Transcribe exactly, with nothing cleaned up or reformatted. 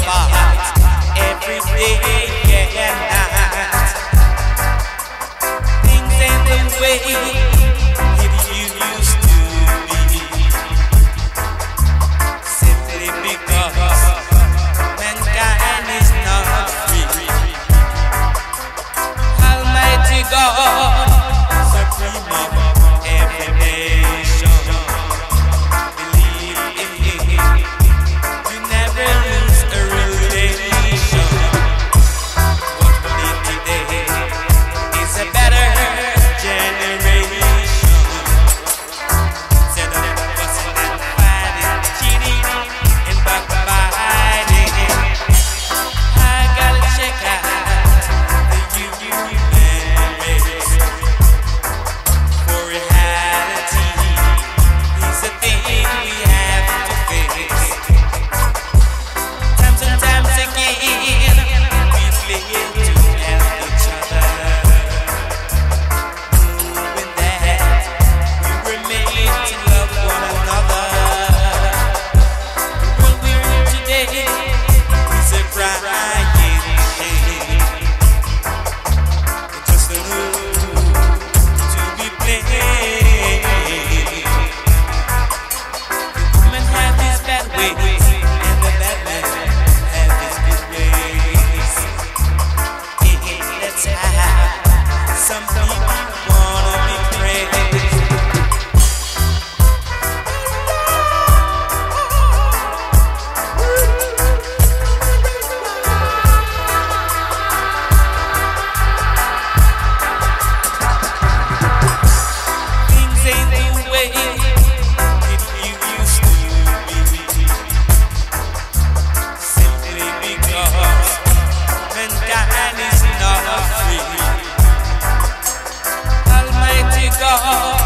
fight every day and night. Things ain't the way it used to be, simply because mankind is not free. Almighty God, supreme of every nation, believe in Him. You never lose a relation. What we need today is a better generation. Instead of fussing and fighting, cheating and backbiting, I gotta check out the human race. For reality is a thing we have to face. Times and times again, we fail to help each other. Knowing that we were made to love one another. The world we're in today is a crying shame. Just a rule to be played. The woman have his bad ways, and the bad man have his good ways. Let's have some people wanna be praised. Things ain't the way it used to be, simply because mankind is not free. Almighty God,